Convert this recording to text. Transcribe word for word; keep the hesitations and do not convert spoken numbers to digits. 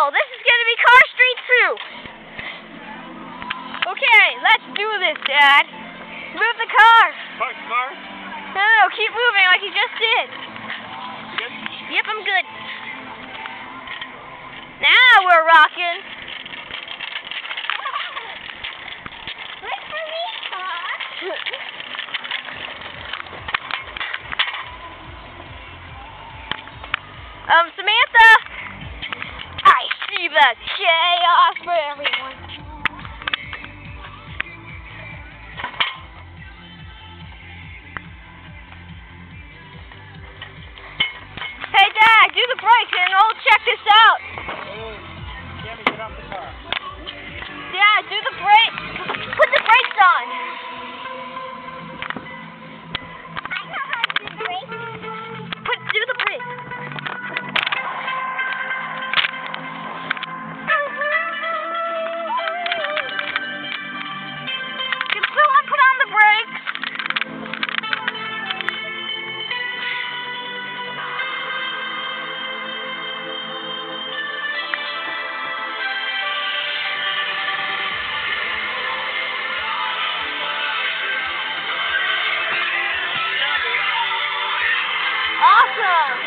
Wow, this is going to be Car Street two. Okay, let's do this, Dad. Move the car. Park the car? No, no, keep moving like you just did. You good? Yep, I'm good. Now we're rocking. Wait for me, car. um, Samantha, I see the chaos for everyone. Hey, Dad, do the brakes and we'll check this out. Hey, Sammy, get off the car. Dad, do the brakes. Put the brakes on. I know how to do brakes. Put, do the brakes. Can someone put on the brakes? Awesome!